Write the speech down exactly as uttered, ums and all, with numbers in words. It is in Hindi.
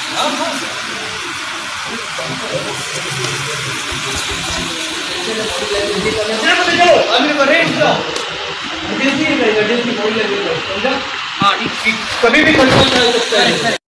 हाँ हाँ हाँ, कभी भी कंट्रोल कर सकता है।